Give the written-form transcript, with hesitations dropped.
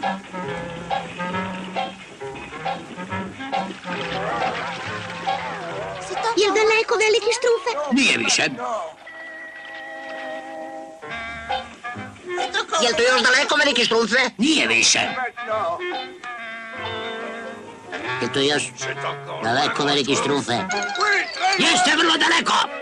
Jel daleko, veliki štrufe? Nije više. Jel to još daleko, veliki štrufe? Nije više. Jel to još daleko, veliki štrufe? Jeste vrlo daleko.